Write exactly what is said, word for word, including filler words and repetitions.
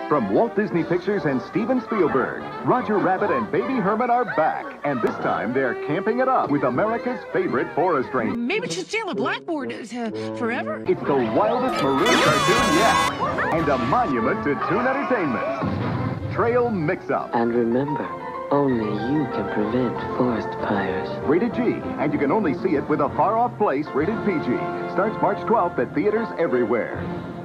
From Walt Disney Pictures and Steven Spielberg, Roger Rabbit and Baby Herman are back. And this time, they're camping it up with America's favorite forest ranger. Maybe we should stay on the blackboard uh, forever. It's the wildest maroon cartoon yet. And a monument to Toon Entertainment. Trail Mix-Up. And remember, only you can prevent forest fires. Rated G, and you can only see it with A Far Off Place rated P G. Starts March twelfth at theaters everywhere.